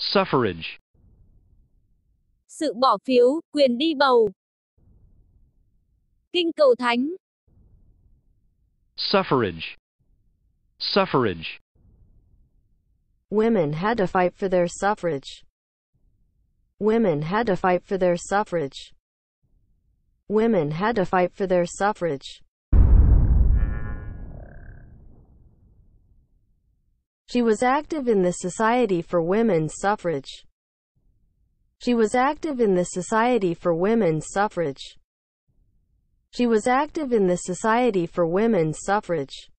suffrage, sự bỏ phiếu, quyền đi bầu. Kinh cầu thánh. suffrage, suffrage, Women had to fight for their suffrage. Women had to fight for their suffrage. Women had to fight for their suffrage. She was active in the Society for Women's Suffrage. She was active in the Society for Women's Suffrage. She was active in the Society for Women's Suffrage.